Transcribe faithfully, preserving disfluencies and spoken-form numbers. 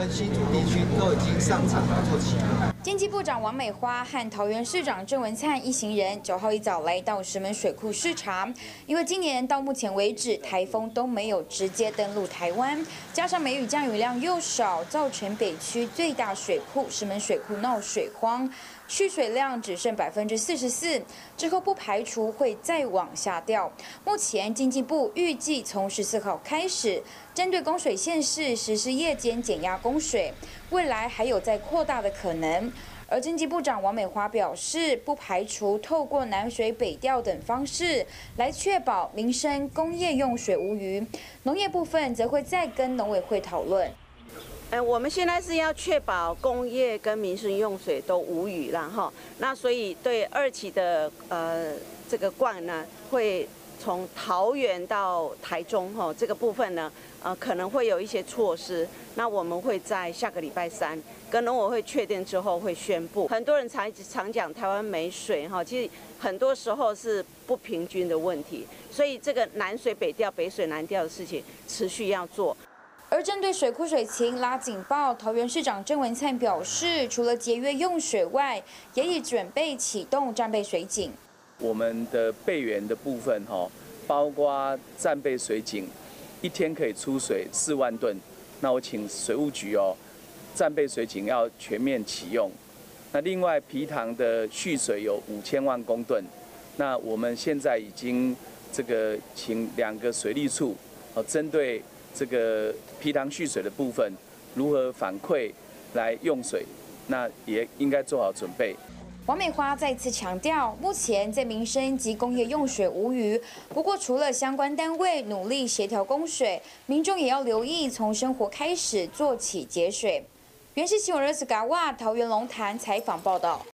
跟新竹地区都已经上场来做启动。 经济部长王美花和桃园市长郑文灿一行人九号一早来到石门水库视察，因为今年到目前为止台风都没有直接登陆台湾，加上梅雨降雨量又少，造成北区最大水库石门水库闹水荒。 蓄水量只剩百分之四十四，之后不排除会再往下掉。目前经济部预计从十四号开始，针对供水县市实施夜间减压供水，未来还有再扩大的可能。而经济部长王美花表示，不排除透过南水北调等方式来确保民生工业用水无虞，农业部分则会再跟农委会讨论。 呃，我们现在是要确保工业跟民生用水都无虞啦哈。那所以对二期的呃这个灌呢，会从桃园到台中哈这个部分呢，呃可能会有一些措施。那我们会在下个礼拜三跟农委会确定之后会宣布。很多人常常讲台湾没水哈，其实很多时候是不平均的问题。所以这个南水北调、北水南调的事情持续要做。 而针对水库水情拉警报，桃园市长郑文灿表示，除了节约用水外，也已准备启动战备水井。 我们的备源的部分哈，包括战备水井，一天可以出水四万吨。那我请水务局哦，战备水井要全面启用。那另外皮塘的蓄水有五千万公吨，那我们现在已经这个请两个水利处哦，针对 这个皮塘蓄水的部分如何反馈来用水，那也应该做好准备。 王美花再次强调，目前在民生及工业用水无虞。不过，除了相关单位努力协调供水，民众也要留意从生活开始做起节水。原是新闻人士嘎哇桃园龙潭采访报道。